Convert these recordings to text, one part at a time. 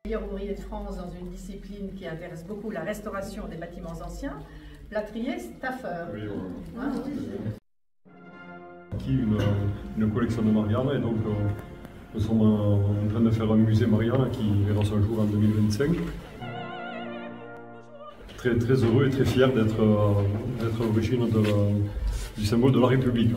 Meilleur ouvrier de France dans une discipline qui intéresse beaucoup la restauration des bâtiments anciens, plâtrier, staffeur. Oui, ouais. Hein? Qui une collection de Marianne, et donc nous sommes en train de faire un musée Marianne qui verra son jour en 2025. Très, très heureux et très fier d'être à l'origine du symbole de la République.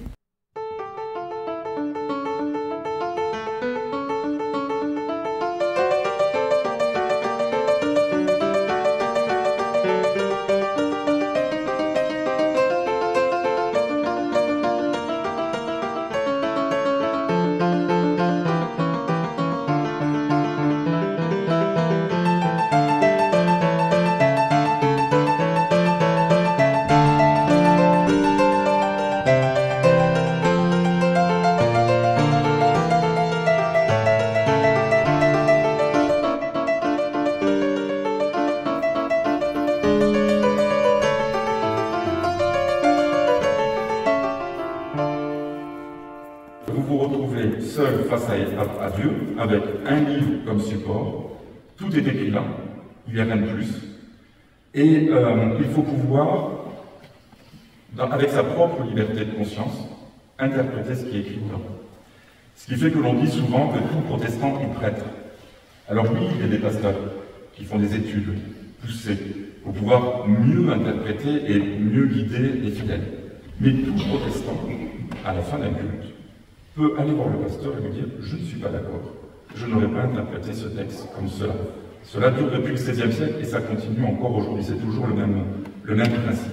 Vous vous retrouvez seul face à Dieu, avec un livre comme support. Tout est écrit là, il n'y a rien de plus. Et il faut pouvoir, avec sa propre liberté de conscience, interpréter ce qui est écrit dedans. Ce qui fait que l'on dit souvent que tout protestant est prêtre. Alors oui, il y a des pasteurs qui font des études poussées pour pouvoir mieux interpréter et mieux guider les fidèles. Mais tout protestant, à la fin d'un culte, peut aller voir le pasteur et lui dire « Je ne suis pas d'accord, je n'aurais pas interprété ce texte comme cela ». Cela dure depuis le XVIe siècle et ça continue encore aujourd'hui, c'est toujours le même principe.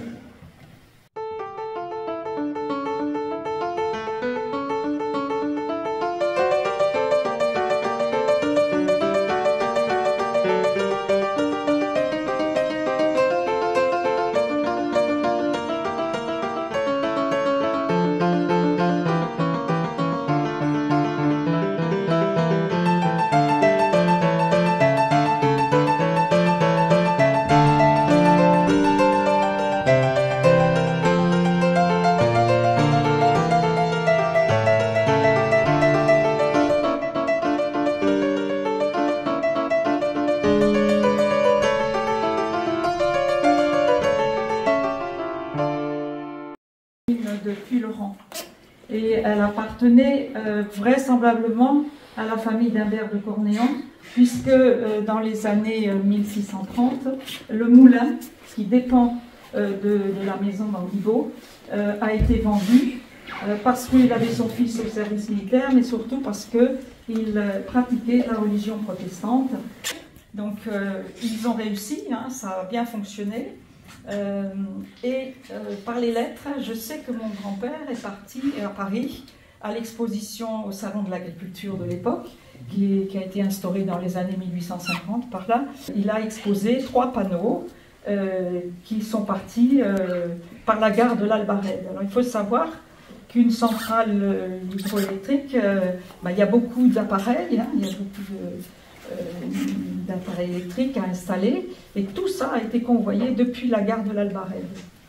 Depuis Laurent. Et elle appartenait vraisemblablement à la famille d'Humbert de Cornéan, puisque dans les années 1630, le moulin, qui dépend de la maison d'Anguibault, a été vendu parce qu'il avait son fils au service militaire, mais surtout parce qu'il pratiquait la religion protestante. Donc ils ont réussi, hein, ça a bien fonctionné. Par les lettres, je sais que mon grand-père est parti à Paris à l'exposition au Salon de l'Agriculture de l'époque, qui a été instaurée dans les années 1850 par là. Il a exposé 3 panneaux qui sont partis par la gare de l'Albarède. Alors il faut savoir qu'une centrale hydroélectrique, il y a beaucoup d'appareils, hein, il y a beaucoup d'appareils électriques à installer, et tout ça a été convoyé depuis la gare de l'Albarède.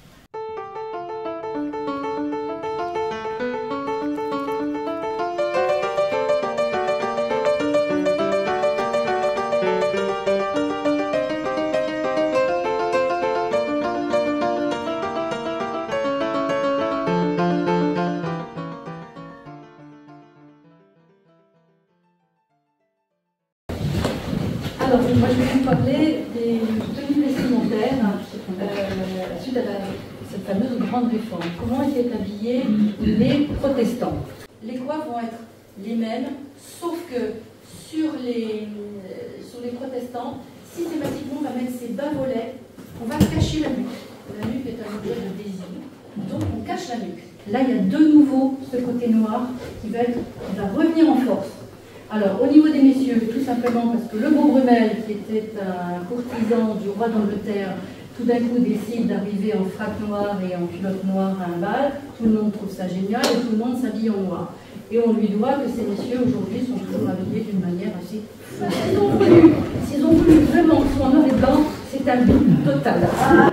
Alors, moi je vais vous parler des tenues vestimentaires suite à cette fameuse grande réforme. Comment étaient habillés les protestants? Les coiffes vont être les mêmes, sauf que sur les protestants, systématiquement on va mettre ces bas volets, on va cacher la nuque. La nuque est un objet de désir, donc on cache la nuque. Là il y a de nouveau ce côté noir qui va revenir en force. Alors, au niveau des messieurs, tout simplement parce que le beau Brummel, qui était un courtisan du roi d'Angleterre, tout d'un coup décide d'arriver en frac noir et en culotte noire à un bal. Tout le monde trouve ça génial et tout le monde s'habille en noir. Et on lui doit que ces messieurs, aujourd'hui, sont toujours habillés d'une manière assez... S'ils ont voulu vraiment que ce soit en noir et blanc, c'est un but total.